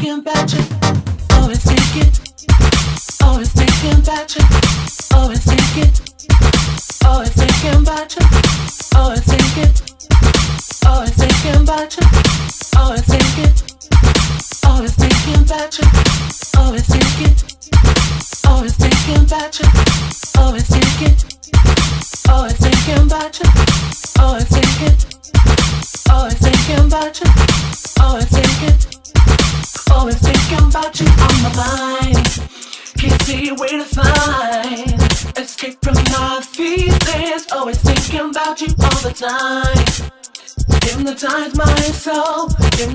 thinking about you. Always thinking about you. Always thinking about you. Always thinking about you. Always thinking about you. Always thinking about you. Always thinking about you. Always thinking about you. Always thinking about you on my mind. Can't see a way to find escape from my feelings. Always thinking about you all the time. Hypnotize my soul.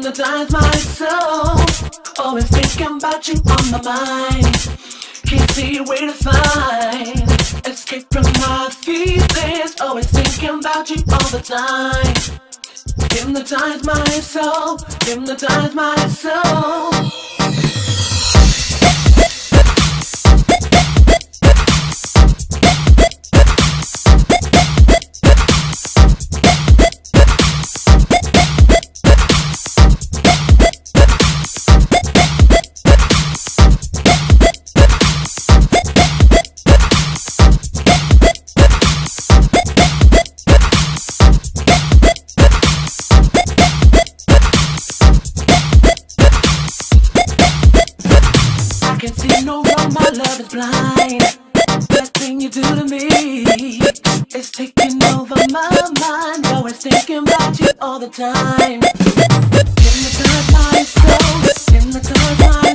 Always thinking about you on my mind. Can't see a way to find escape from my feelings. Always thinking about you all the time. Hypnotize my soul. I can see no wrong, my love is blind. That thing you do to me is taking over my mind. Always thinking about you all the time. Hypnotize my soul, hypnotize my